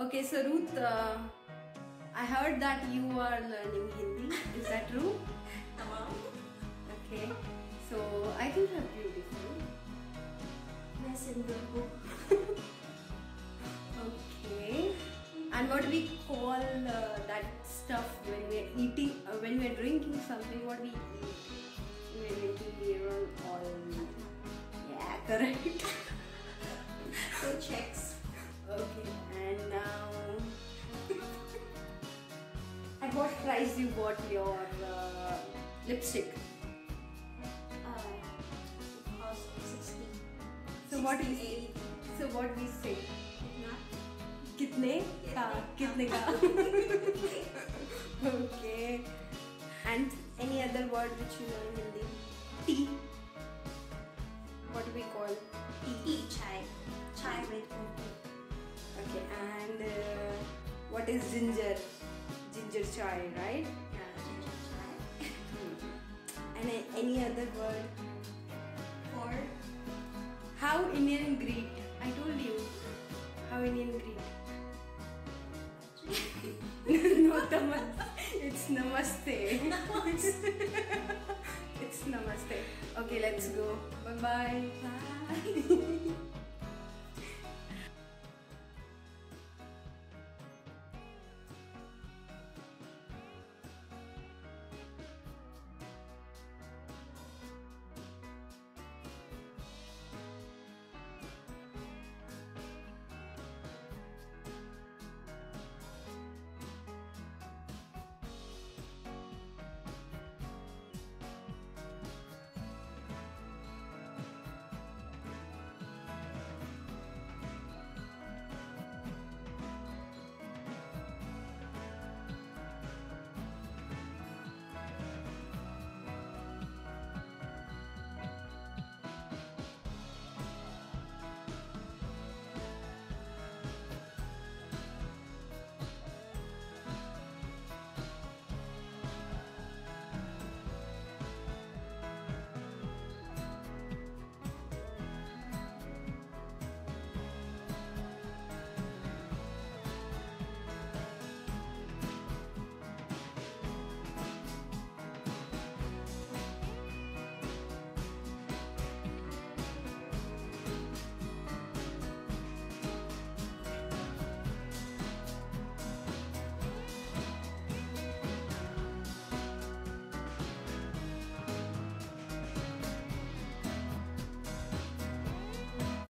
Okay, so Ruth, I heard that you are learning Hindi. Is that true? Okay, so I think you're beautiful. Yes, Indo. Okay, and what we call that stuff when we're eating, when we're drinking something, what we eat? We're drinking beer or oil. Yeah, correct. So checks. Okay, and now at what price you bought your lipstick? It cost 60. So what we 68. so what we say? Not कितने का? कितने का? Okay. And any other word which you know in Hindi? Tea. What do we call tea? chai. Chai with coffee. Okay. And what is ginger? Ginger chai, right? Yeah, ginger chai. And any other word? For How Indian greet? I told you. How Indian greet? No, it's namaste. It's namaste. Okay, let's go. Bye-bye. bye.